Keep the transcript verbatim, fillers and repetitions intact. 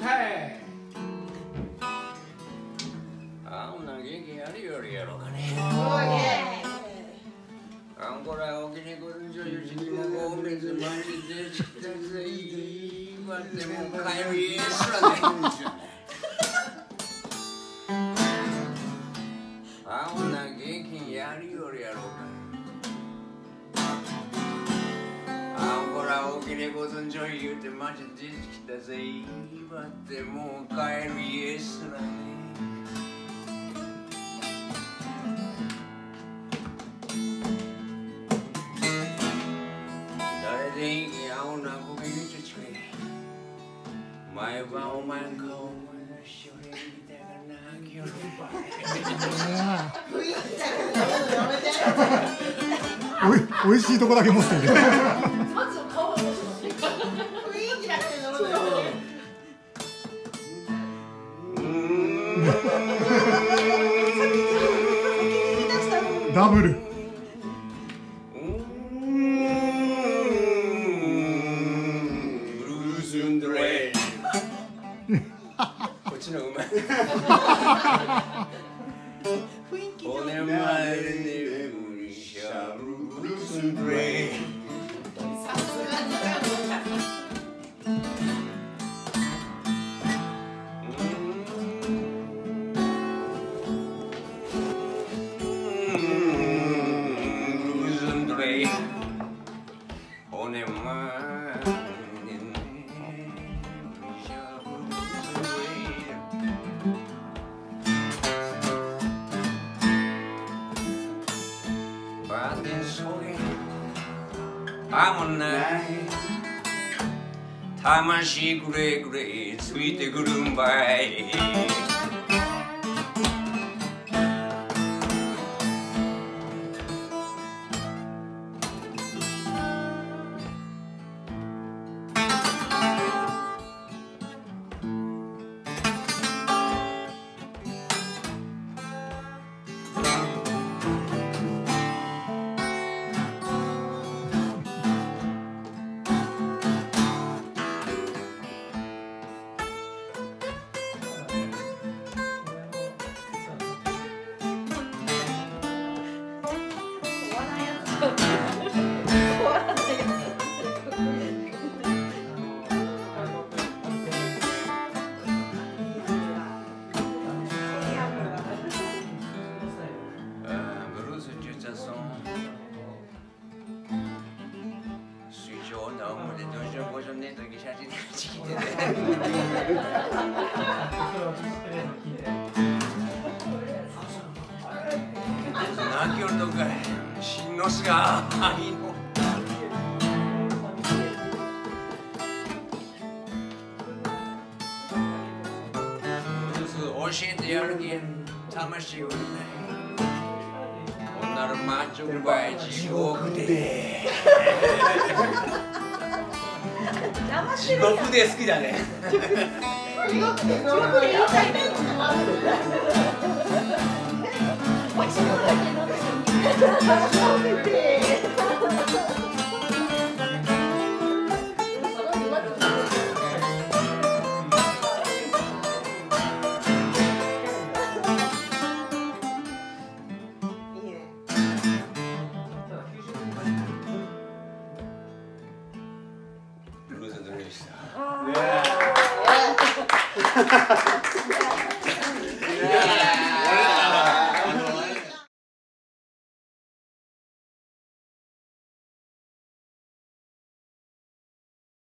はいあんな元気あるよりやろうかねあんこらおきにくるんじょゆじきもごめずまじでしたぜいわっても帰る家すらないんですよねあんな元気やるよりやろうかあんこらおきにごずんじょ言うてまじできたぜいわっても帰る家すらね毎晩お前の顔を思い出し俺みたいな泣きよるおい、おいしいとこだけ持ってる。 まず顔が面白い。雰囲気だけで飲むの。 ダブル。 こっちのうまい。 雰囲気おねまえで眠りしゃぶブルースブレイ。 さすがにおねまえあもない魂くれくれついてくるんばい泣きよるとかしんのすがいいの教えてやるけん魂をねほんならマッチョバイ地獄で地獄で好きだね地獄で言いたいね。おいしいものだけ飲んで食べて。 ブルース・ドレイでした。